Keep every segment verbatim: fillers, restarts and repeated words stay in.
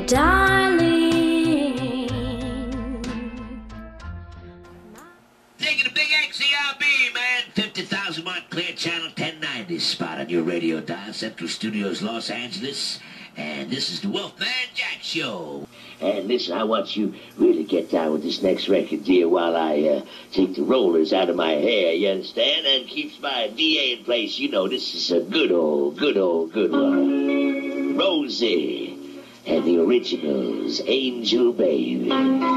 darling. Taking a big X C R B, man. fifty thousand watt clear channel ten ninety spot on your radio dial. Central Studios, Los Angeles. And this is the Wolfman Jack Show. And listen, I want you really get down with this next record, dear, while I uh, take the rollers out of my hair, you understand? And keeps my V A in place. You know, this is a good old, good old, good one. Rosie and the Originals, Angel Baby.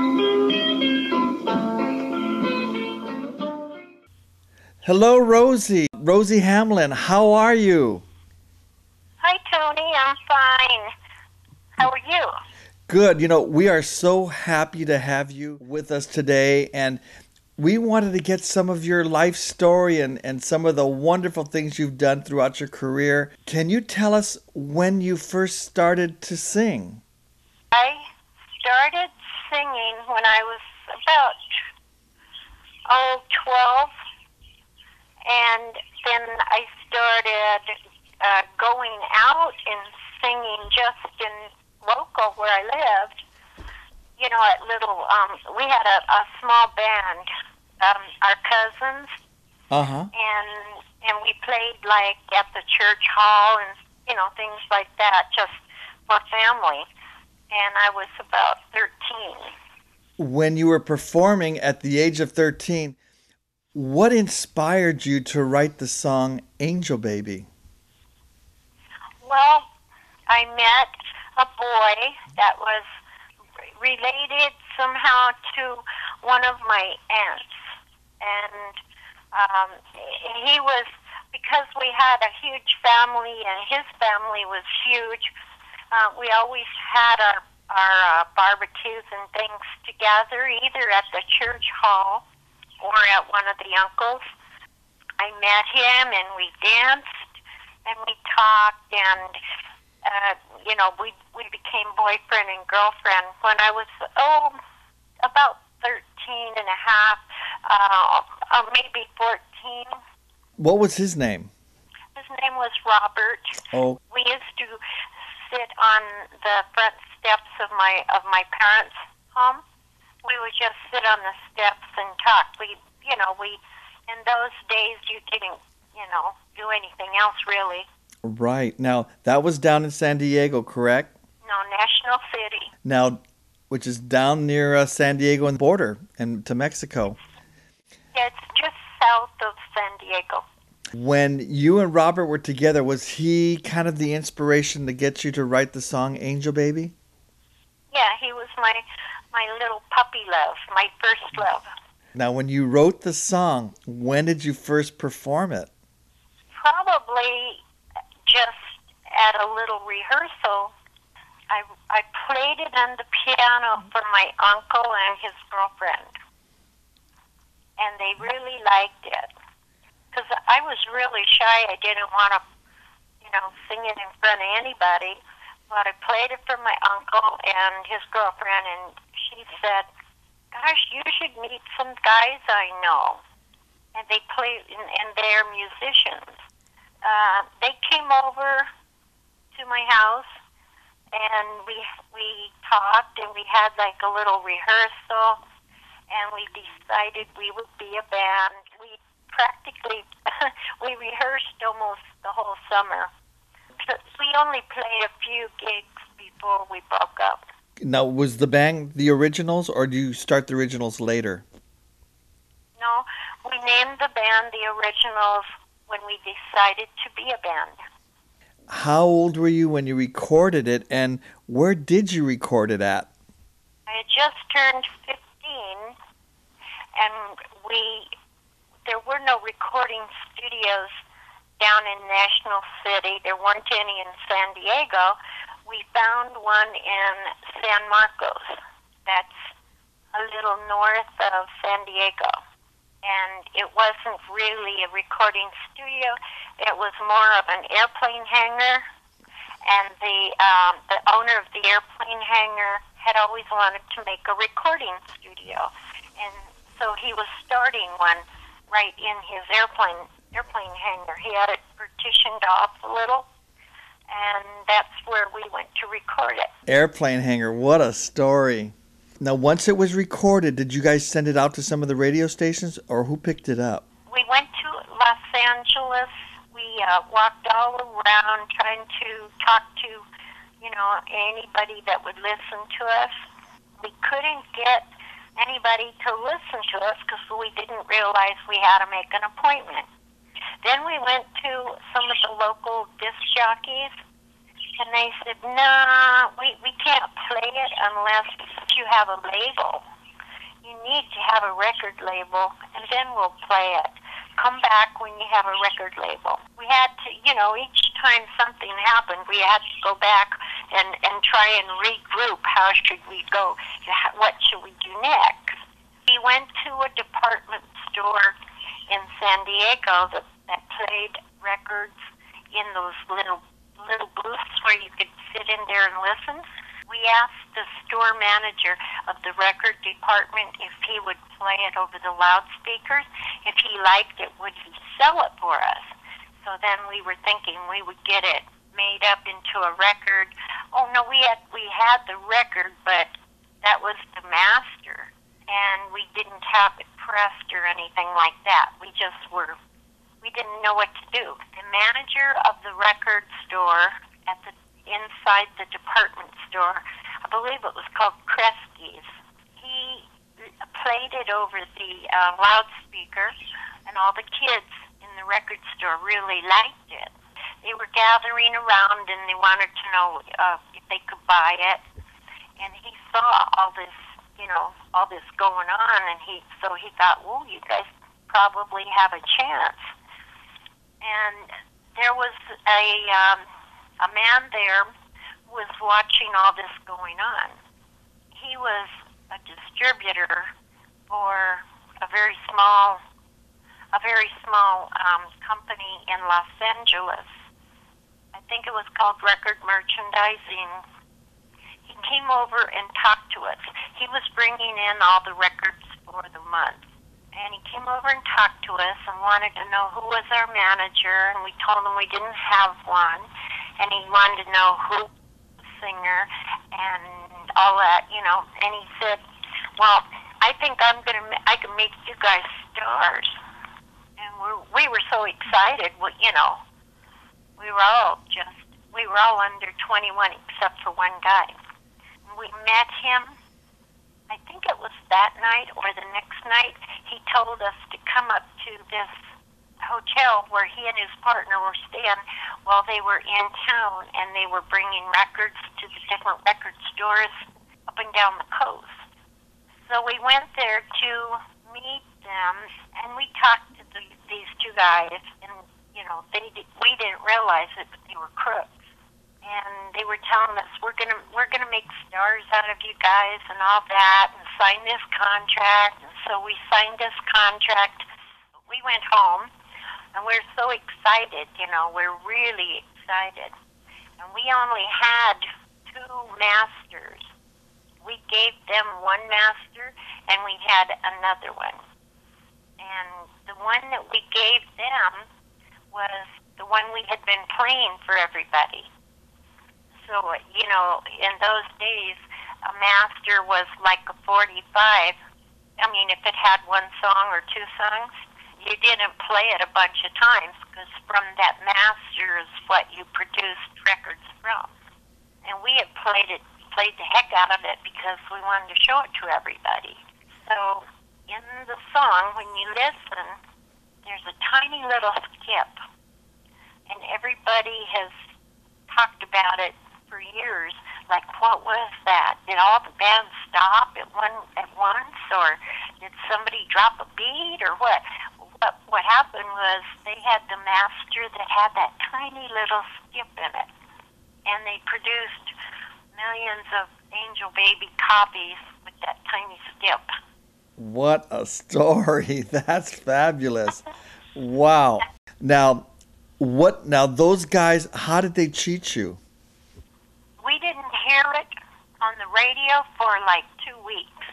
Hello, Rosie. Rosie Hamlin, how are you? Hi, Tony. I'm fine. How are you? Good. You know, we are so happy to have you with us today, and we wanted to get some of your life story and, and some of the wonderful things you've done throughout your career. Can you tell us when you first started to sing? I started singing when I was about, oh, twelve, and then I started uh, going out and singing just in local where I lived, you know, at little, um, we had a, a small band, um, our cousins, Uh-huh. and and we played like at the church hall and, you know, things like that, just for family. And I was about thirteen. When you were performing at the age of thirteen, what inspired you to write the song Angel Baby? Well, I met a boy that was related somehow to one of my aunts. And um, he was, because we had a huge family and his family was huge, uh, we always had our, our uh, barbecues and things together, either at the church hall or at one of the uncles. I met him and we danced and we talked and Uh, you know, we we became boyfriend and girlfriend when I was, oh, about thirteen and a half, uh, uh, maybe fourteen. What was his name? His name was Robert. Oh. We used to sit on the front steps of my of my parents' home. We would just sit on the steps and talk. We, you know, we, in those days you didn't, you know, do anything else really. Right. Now, that was down in San Diego, correct? No, National City. Now, which is down near uh, San Diego and the border and to Mexico. Yeah, it's just south of San Diego. When you and Robert were together, was he kind of the inspiration to get you to write the song Angel Baby? Yeah, he was my my little puppy love, my first love. Now, when you wrote the song, when did you first perform it? Probably just at a little rehearsal. I, I played it on the piano for my uncle and his girlfriend. And they really liked it. Because I was really shy. I didn't want to, you know, sing it in front of anybody. But I played it for my uncle and his girlfriend, and she said, gosh, you should meet some guys I know. And they play, and, and they're musicians. Uh, they came over to my house, and we we talked, and we had like a little rehearsal, and we decided we would be a band. We practically, we rehearsed almost the whole summer. We only played a few gigs before we broke up. Now, was the band the Originals, or do you start the Originals later? No, we named the band the Originals when we decided to be a band. How old were you when you recorded it, and where did you record it at? I had just turned fifteen, and we there were no recording studios down in National City. There weren't any in San Diego. We found one in San Marcos. That's a little north of San Diego. And it wasn't really a recording studio. It was more of an airplane hangar. And the um, the owner of the airplane hangar had always wanted to make a recording studio. And so he was starting one right in his airplane airplane hangar. He had it partitioned off a little. And that's where we went to to record it. Airplane Hanger, what a story. Now, once it was recorded, did you guys send it out to some of the radio stations, or who picked it up? We went to Los Angeles. We uh, walked all around trying to talk to, you know, anybody that would listen to us. We couldn't get anybody to listen to us because we didn't realize we had to make an appointment. Then we went to some of the local disc jockeys, and they said, nah, we, we can't play it unless you have a label. You need to have a record label, and then we'll play it. Come back when you have a record label. We had to, you know, each time something happened, we had to go back and, and try and regroup. How should we go? What should we do next? We went to a department store in San Diego that, that played records in those little little booths where you could sit in there and listen. We asked the store manager of the record department if he would play it over the loudspeakers. If he liked it, would he sell it for us? So then we were thinking we would get it made up into a record. Oh no, we had we had the record, but that was the master, and we didn't have it pressed or anything like that. We just were, we didn't know what to do. The manager of the record store at the inside the department store, I believe it was called Kresge's, he played it over the uh, loudspeaker, and all the kids in the record store really liked it. They were gathering around, and they wanted to know uh, if they could buy it. And he saw all this, you know, all this going on, and he so he thought, well, you guys probably have a chance. And there was a um, a man there who was watching all this going on. He was a distributor for a very small, a very small um, company in Los Angeles. I think it was called Record Merchandising. He came over and talked to us. He was bringing in all the records for the month. And he came over and talked to us and wanted to know who was our manager, and we told him we didn't have one. And he wanted to know who was the singer and all that, you know. And he said, well, I think I'm gonna, I can make you guys stars. And we're, we were so excited, we, you know. We were all just, we were all under twenty-one except for one guy. We met him, I think it was that night or the next night. He told us to come up to this hotel where he and his partner were staying while they were in town, and they were bringing records to the different record stores up and down the coast. So we went there to meet them, and we talked to the, these two guys, and you know, they did, we didn't realize it, but they were crooks. And they were telling us, we're gonna we're gonna make stars out of you guys and all that, and sign this contract. And so we signed this contract. We went home, and we're so excited. You know, we're really excited. And we only had two masters. We gave them one master, and we had another one. And the one that we gave them was the one we had been playing for everybody. So, you know, in those days, a master was like a forty-five. I mean, if it had one song or two songs, you didn't play it a bunch of times, because from that master is what you produced records from. And we had played it, played the heck out of it because we wanted to show it to everybody. So in the song, when you listen, there's a tiny little skip, and everybody has talked about it for years. Like, what was that? Did all the bands stop at one at once, or did somebody drop a beat, or what? What what happened was they had the master that had that tiny little skip in it, and they produced millions of Angel Baby copies with that tiny skip. What a story. That's fabulous. Wow. Now, what now those guys, how did they cheat you? We didn't hear it on the radio for like two weeks.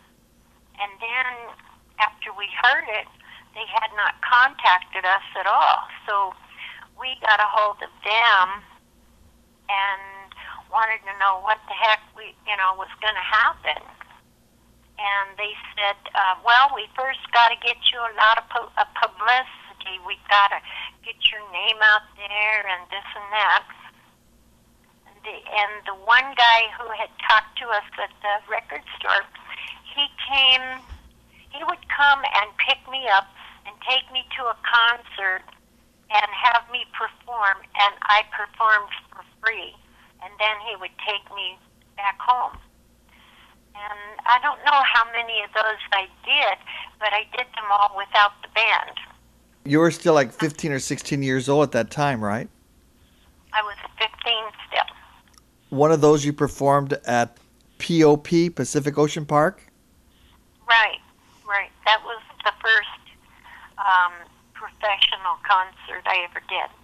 And then after we heard it, they had not contacted us at all. So we got a hold of them, and wanted to know what the heck we, you know, was going to happen. And they said, uh, well, we first got to get you a lot of pu- uh, publicity. We got to get your name out there and this and that. And the, and the one guy who had talked to us at the record store, he came, he would come and pick me up and take me to a concert and have me perform, and I performed for free. And then he would take me back home. And I don't know how many of those I did, but I did them all without the band. You were still like fifteen or sixteen years old at that time, right? I was fifteen still. One of those you performed at P O P, Pacific Ocean Park? Right, right. That was the first um, professional concert I ever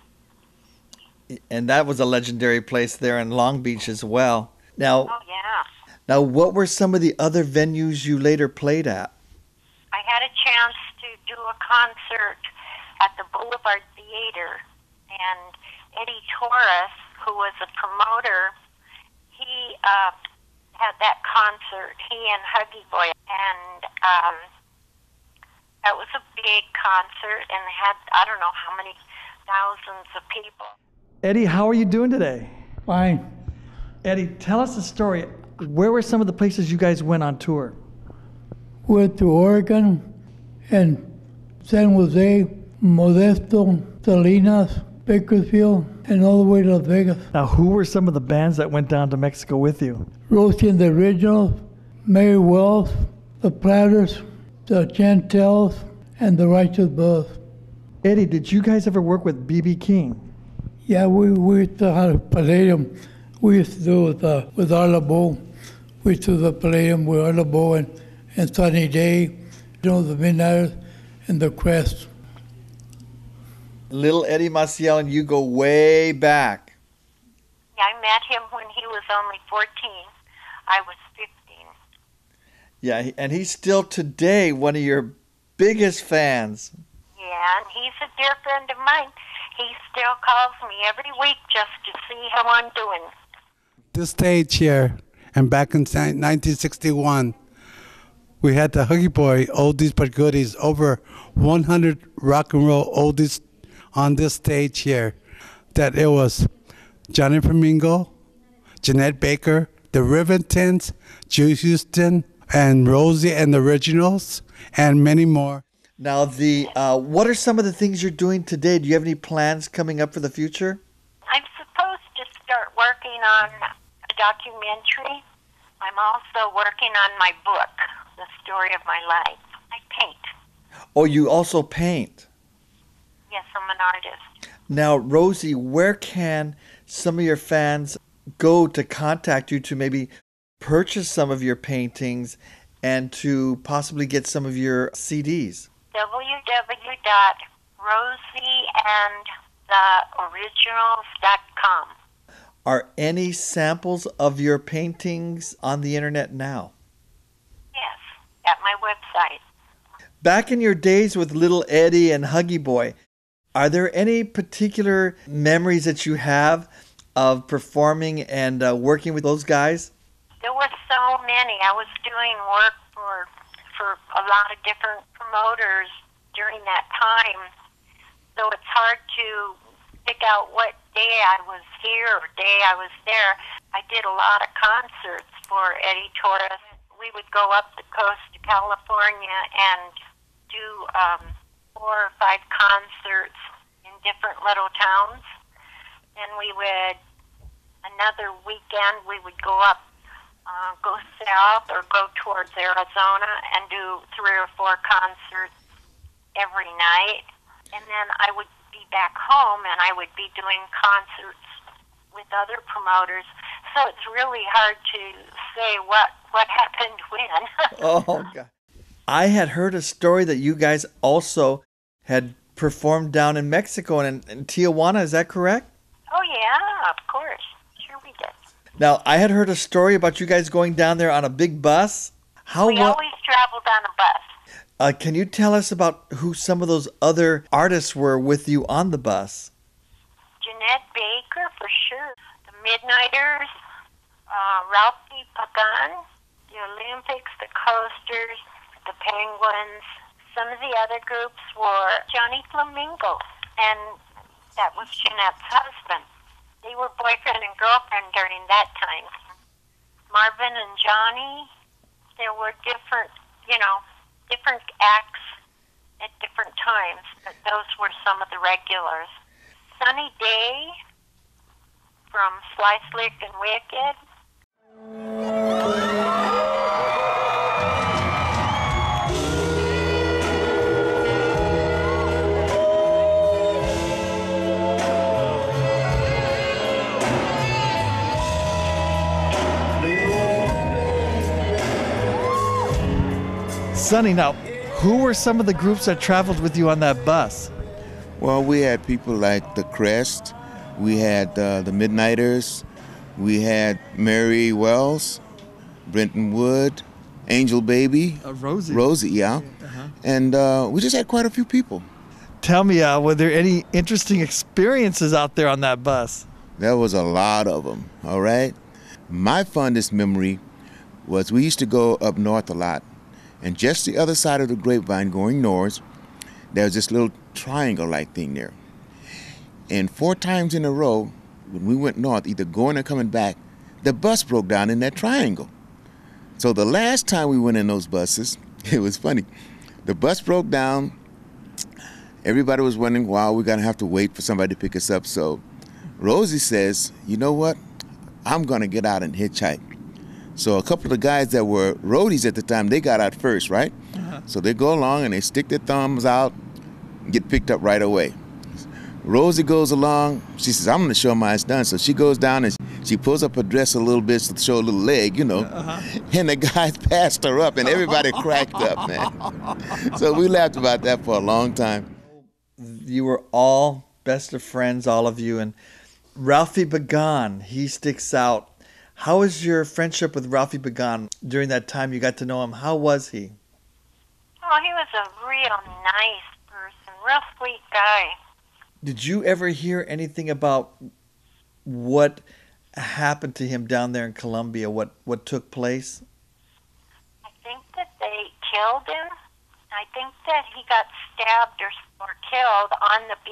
did. And that was a legendary place there in Long Beach as well. Now, oh, yeah. Now, what were some of the other venues you later played at? I had a chance to do a concert at the Boulevard Theater, and Eddie Torres, who was a promoter, he uh, had that concert, he and Huggy Boy, and um, that was a big concert, and they had, I don't know how many thousands of people. Eddie, how are you doing today? Fine. Eddie, tell us a story. Where were some of the places you guys went on tour? Went to Oregon and San Jose, Modesto, Salinas, Bakersfield, and all the way to Las Vegas. Now, who were some of the bands that went down to Mexico with you? Rosie the Originals, Mary Wells, the Platters, the Chantels, and the Righteous Brothers. Eddie, did you guys ever work with B B King? Yeah, we, we used to have a Palladium. We used to do it with, uh, with Arla Bow. We used to do the Palladium with Arla Bow and, and Sunny Day, you know, the Midnighters and the Crest. Little Eddie Maciel and you go way back. Yeah, I met him when he was only fourteen. I was fifteen. Yeah, and he's still today one of your biggest fans. Yeah, and he's a dear friend of mine. He still calls me every week just to see how I'm doing. This stage here, and back in nineteen sixty-one, we had the Huggy Boy Oldies But Goodies, over one hundred rock and roll oldies on this stage here. That it was Johnny Flamingo, Jeanette Baker, the Rivingtons, Joe Houston, and Rosie and the Originals, and many more. Now, the uh, what are some of the things you're doing today? Do you have any plans coming up for the future? I'm supposed to start working on a documentary. I'm also working on my book, The Story of My Life. I paint. Oh, you also paint? Yes, I'm an artist. Now, Rosie, where can some of your fans go to contact you to maybe purchase some of your paintings and to possibly get some of your C Ds? w w w dot rosie and the originals dot com. Are any samples of your paintings on the internet now? Yes, at my website. Back in your days with Little Eddie and Huggy Boy, are there any particular memories that you have of performing and uh, working with those guys? There were so many. I was doing work for for a lot of different promoters during that time, so it's hard to pick out what day I was here or day I was there. I did a lot of concerts for Eddie Torres. We would go up the coast to California and do um, four or five concerts in different little towns. Then we would, another weekend, we would go up Uh, go south or go towards Arizona and do three or four concerts every night. And then I would be back home and I would be doing concerts with other promoters. So it's really hard to say what, what happened when. Oh, God. I had heard a story that you guys also had performed down in Mexico and in, in Tijuana. Is that correct? Oh, yeah, of course. Sure we did. Now, I had heard a story about you guys going down there on a big bus. How we wa- always traveled on a bus. Uh, can you tell us about who some of those other artists were with you on the bus? Jeanette Baker, for sure. The Midnighters, uh, Ralphie Pagan, the Olympics, the Coasters, the Penguins. Some of the other groups were Johnny Flamingo, and that was Jeanette's husband. They were boyfriend and girlfriend during that time. Marvin and Johnny, there were different, you know, different acts at different times, but those were some of the regulars. Sunny Day from Sly Slick and Wicked. Sonny, now, who were some of the groups that traveled with you on that bus? Well, we had people like the Crest, we had uh, the Midnighters, we had Mary Wells, Brenton Wood, Angel Baby, Uh, Rosie. Rosie, yeah, Uh-huh. and uh, we just had quite a few people. Tell me, uh, were there any interesting experiences out there on that bus? There was a lot of them, all right? My fondest memory was we used to go up north a lot, and just the other side of the grapevine going north, there was this little triangle-like thing there. And four times in a row, when we went north, either going or coming back, the bus broke down in that triangle. So the last time we went in those buses, it was funny. The bus broke down. Everybody was wondering, wow, we're going to have to wait for somebody to pick us up. So Rosie says, you know what? I'm going to get out and hitchhike. So a couple of the guys that were roadies at the time, they got out first, right? Uh-huh. So they go along and they stick their thumbs out and get picked up right away. Rosie goes along. She says, I'm going to show them how it's done. So she goes down and she pulls up her dress a little bit to show a little leg, you know. Uh-huh. And the guys passed her up and everybody cracked up, man. So we laughed about that for a long time. You were all best of friends, all of you. And Ralphie Pagan, he sticks out. How was your friendship with Ralphie Pagan during that time you got to know him? How was he? Oh, he was a real nice person, real sweet guy. Did you ever hear anything about what happened to him down there in Colombia, what, what took place? I think that they killed him. I think that he got stabbed or, or killed on the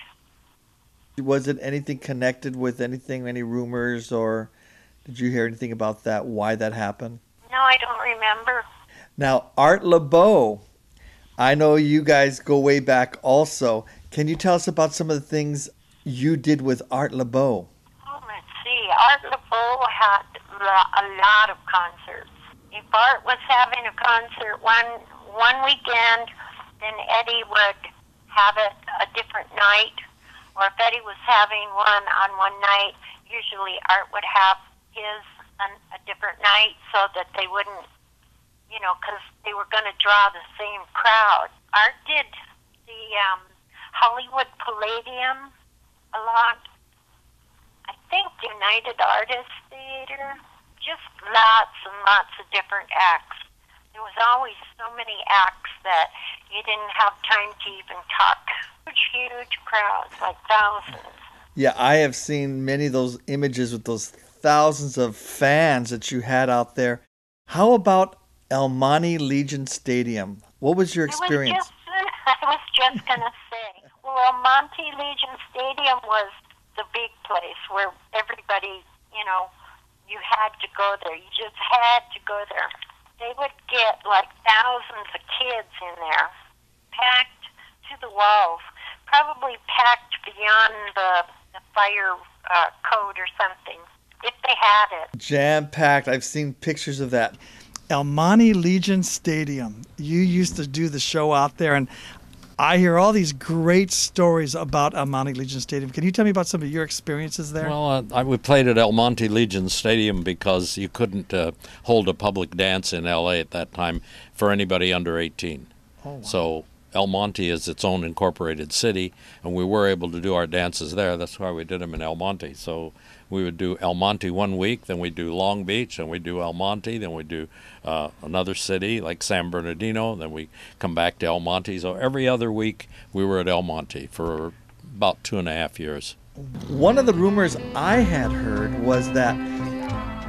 beach. Was it anything connected with anything, any rumors, or did you hear anything about that, why that happened? No, I don't remember. Now, Art LeBeau, I know you guys go way back also. Can you tell us about some of the things you did with Art LeBeau? Oh, let's see. Art LeBeau had a lot of concerts. If Art was having a concert one one weekend, then Eddie would have it a different night. Or if Eddie was having one on one night, usually Art would have his on a different night so that they wouldn't, you know, because they were going to draw the same crowd. Art did the um, Hollywood Palladium a lot. I think United Artists Theater. Just lots and lots of different acts. There was always so many acts that you didn't have time to even talk. Huge, huge crowds, like thousands. Yeah, I have seen many of those images with those thousands of fans that you had out there. How about El Monte Legion Stadium? What was your experience? It was just, I was just going to say, well, El Monte Legion Stadium was the big place where everybody, you know, you had to go there. You just had to go there. They would get like thousands of kids in there, packed to the walls, probably packed beyond the, the fire uh, code or something, if they had it. Jam-packed. I've seen pictures of that. El Monte Legion Stadium. You used to do the show out there, and I hear all these great stories about El Monte Legion Stadium. Can you tell me about some of your experiences there? Well, uh, I, we played at El Monte Legion Stadium because you couldn't uh, hold a public dance in L A at that time for anybody under eighteen. Oh, wow. So El Monte is its own incorporated city, and we were able to do our dances there. That's why we did them in El Monte. So we would do El Monte one week, then we'd do Long Beach, and we'd do El Monte, then we'd do uh, another city like San Bernardino, then we come back to El Monte. So every other week we were at El Monte for about two and a half years. One of the rumors I had heard was that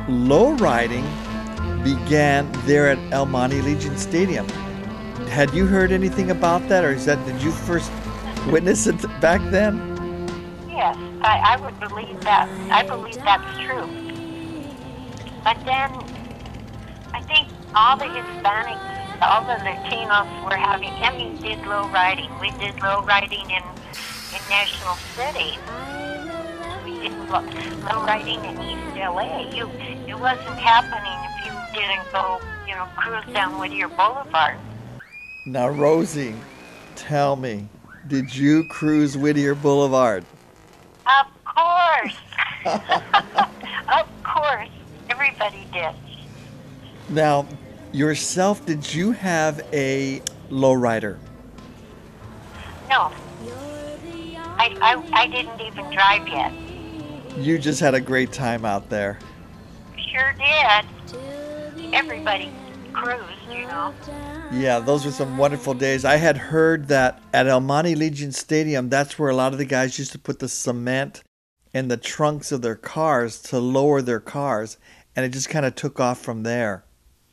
lowriding began there at El Monte Legion Stadium. Had you heard anything about that, or is that did you first witness it back then? Yes, I, I would believe that. I believe that's true. But then, I think all the Hispanics, all the Latinos were having, I mean, did low riding. We did low riding in, in National City. We did low, low riding in East L A. You, it wasn't happening if you didn't go, you know, cruise down Whittier Boulevard. Now, Rosie, tell me, did you cruise Whittier Boulevard? Of course. Of course. Everybody did. Now, yourself, did you have a lowrider? No. I, I, I didn't even drive yet. You just had a great time out there. Sure did. Everybody cruised, you know. Yeah, those were some wonderful days. I had heard that at El Monte Legion Stadium, that's where a lot of the guys used to put the cement in the trunks of their cars to lower their cars, and it just kind of took off from there.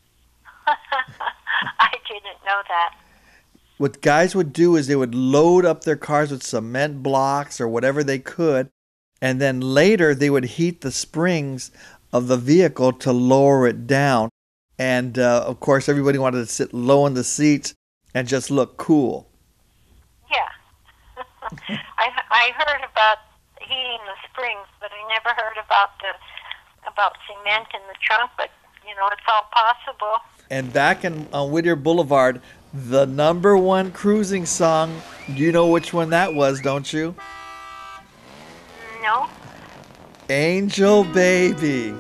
I didn't know that. What guys would do is they would load up their cars with cement blocks or whatever they could, and then later they would heat the springs of the vehicle to lower it down. And, uh, of course, everybody wanted to sit low in the seats and just look cool. Yeah. I, I heard about heating the springs, but I never heard about the about cement in the trunk, but, you know, it's all possible. And back in on Whittier Boulevard, the number one cruising song, you know which one that was, don't you? No. Angel Baby.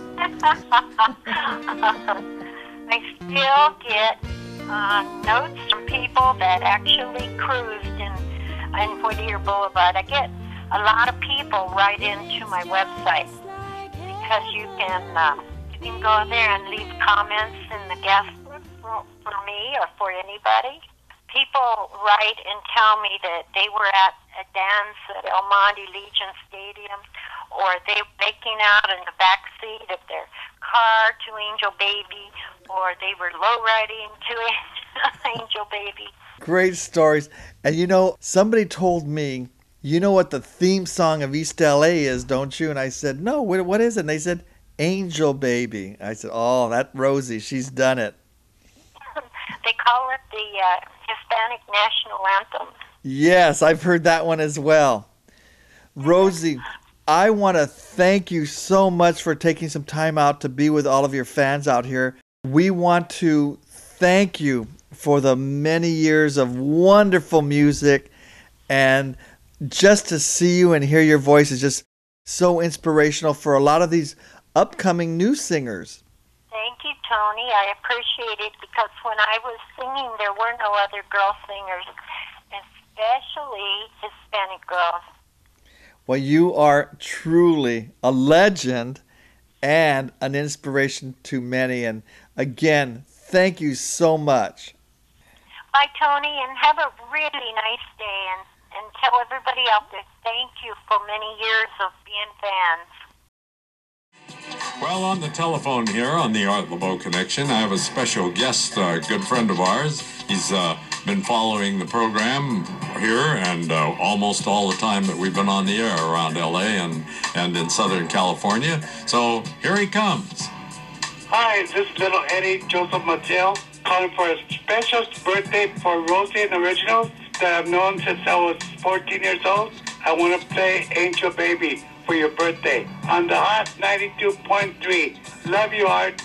I still get uh, notes from people that actually cruised in, in Whittier Boulevard. I get a lot of people write into my website because you can uh, you can go there and leave comments in the guest book for, for me or for anybody. People write and tell me that they were at a dance at El Monte Legion Stadium, or they were making out in the back seat of their car to Angel Baby, or they were low riding to Angel Baby. Great stories. And you know, somebody told me, you know what the theme song of East L A is, don't you? And I said, no, what, what is it? And they said, Angel Baby. I said, oh, that Rosie, she's done it. They call it the uh, Hispanic National Anthem. Yes, I've heard that one as well. Rosie, I want to thank you so much for taking some time out to be with all of your fans out here. We want to thank you for the many years of wonderful music, and just to see you and hear your voice is just so inspirational for a lot of these upcoming new singers. Thank you, Tony. I appreciate it, because when I was singing, there were no other girl singers, especially Hispanic girls. Well, you are truly a legend and an inspiration to many. And again, thank you so much. Bye, Tony, and have a really nice day. And, and tell everybody out there, thank you for many years of being fans. Well, on the telephone here on the Art LeBeau Connection, I have a special guest, a good friend of ours. He's uh, been following the program here and uh, almost all the time that we've been on the air around L A and, and in Southern California. So here he comes. Hi, this is little Eddie Joseph Mateo calling for a special birthday for Rosie the Originals that I've known since I was fourteen years old. I want to play Angel Baby for your birthday on the Hot ninety-two point three. Love you, Art.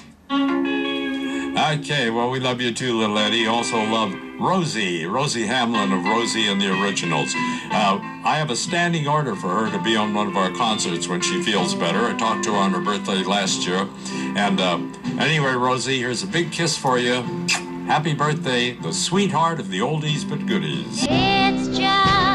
Okay, well, we love you too, little Eddie. Also love Rosie, Rosie Hamlin of Rosie and the Originals. Uh, I have a standing order for her to be on one of our concerts when she feels better. I talked to her on her birthday last year. And uh, anyway, Rosie, here's a big kiss for you. Happy birthday, the sweetheart of the oldies but goodies. It's just